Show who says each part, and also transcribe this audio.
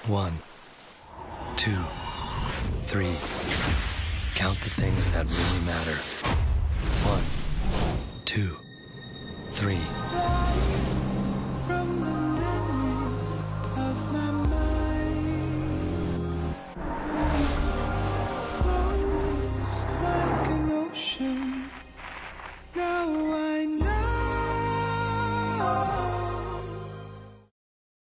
Speaker 1: 1, 2, 3. Count the things that really matter. 1, 2, 3.